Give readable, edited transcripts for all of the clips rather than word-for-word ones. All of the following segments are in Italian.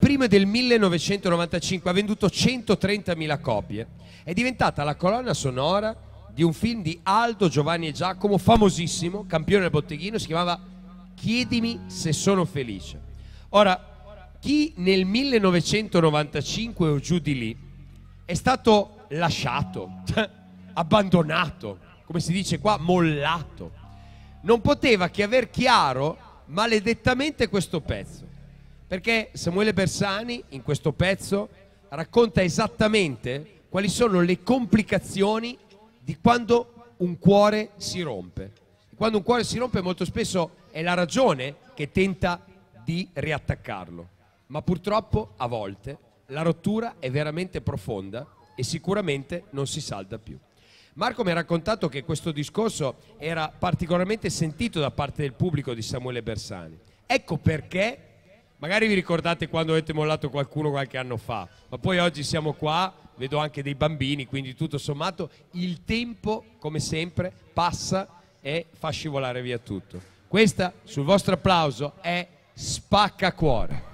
prima del 1995, ha venduto 130.000 copie, è diventata la colonna sonora di un film di Aldo, Giovanni e Giacomo, famosissimo, campione del botteghino, si chiamava Chiedimi se sono felice. Ora, chi nel 1995 o giù di lì è stato lasciato, abbandonato, come si dice qua, mollato, non poteva che aver chiaro maledettamente questo pezzo, perché Samuele Bersani in questo pezzo racconta esattamente quali sono le complicazioni di quando un cuore si rompe. Quando un cuore si rompe molto spesso è la ragione che tenta di riattaccarlo, ma purtroppo a volte la rottura è veramente profonda e sicuramente non si salda più. Marco mi ha raccontato che questo discorso era particolarmente sentito da parte del pubblico di Samuele Bersani. Ecco perché, magari vi ricordate quando avete mollato qualcuno qualche anno fa, ma poi oggi siamo qua, vedo anche dei bambini, quindi tutto sommato il tempo, come sempre, passa e fa scivolare via tutto. Questa, sul vostro applauso, è Spaccacuore.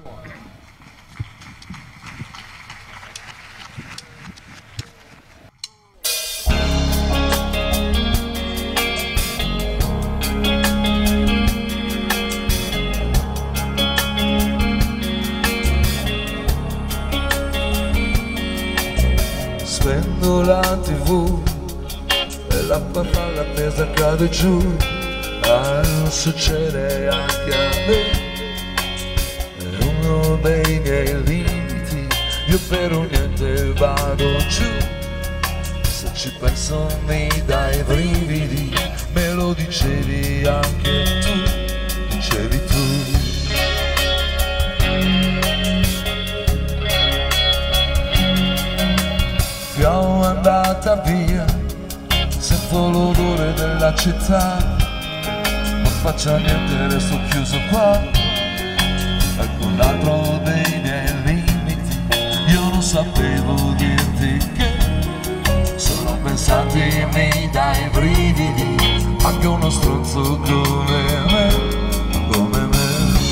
Spendo la TV e la farfalla appesa cade giù. Succede anche a me, è uno dei miei limiti, io per un niente vado giù. Se ci penso mi dai brividi, me lo dicevi anche tu, dicevi tu. Piove andata via, sento l'odore della città. Non faccio niente, resto chiuso qua. Ecco un altro dei miei limiti. Io non sapevo dirti che sono pensati mi dai brividi, anche uno stronzo come me, come me.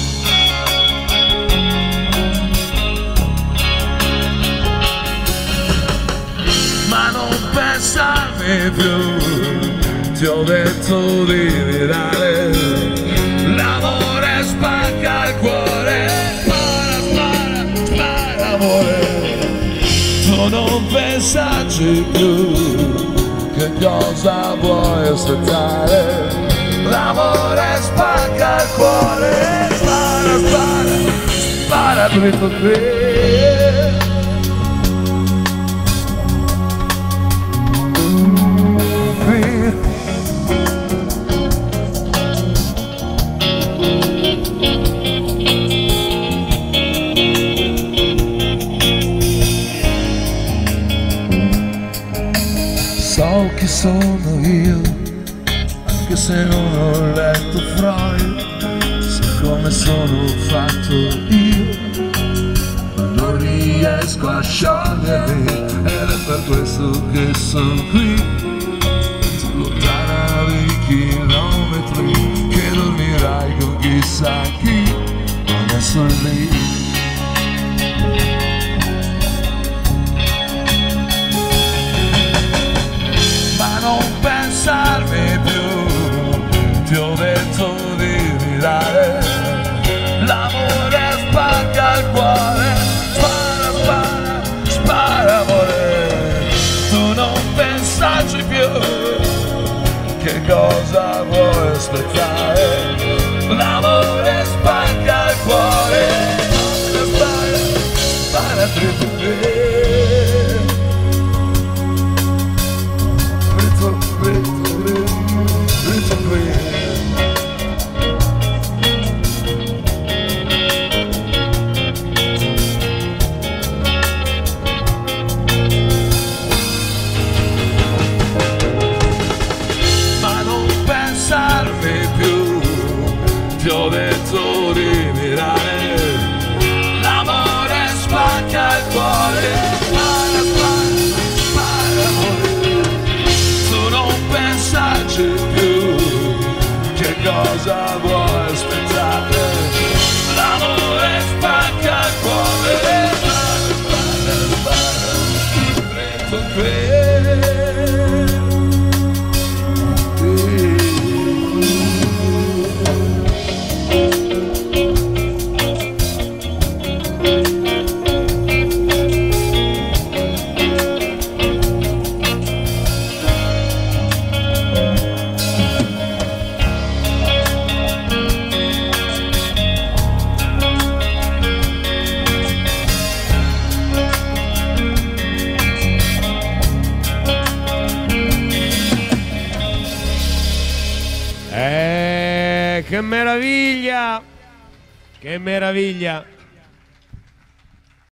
Ma non pensarmi più, ti ho detto di virare. L'amore spacca il cuore, spara, spara, spara amore. Tu non pensarci più, che cosa vuoi aspettare? L'amore spacca il cuore, spara, spara, spara dritto qui. So chi sono io, anche se non ho letto Freud, so come sono fatto io, ma non riesco a sciogliermi, ed è per questo che sono qui, lontana di chilometri, che dormirai con chissà chi, adesso è lì. Non pensarmi più, ti ho detto di virare. L'amore spacca il cuore, spara, spara, spara amore. Tu non pensarci più, che cosa vuoi aspettare? L'amore spacca il cuore, spara, spara, spara dritto qui. Ti ho detto di mirare, l'amore spacca il cuore, spara, spara, spara amore. Tu non pensarci più, che cosa vuoi aspettare? L'amore spacca il cuore, che meraviglia! Che meraviglia!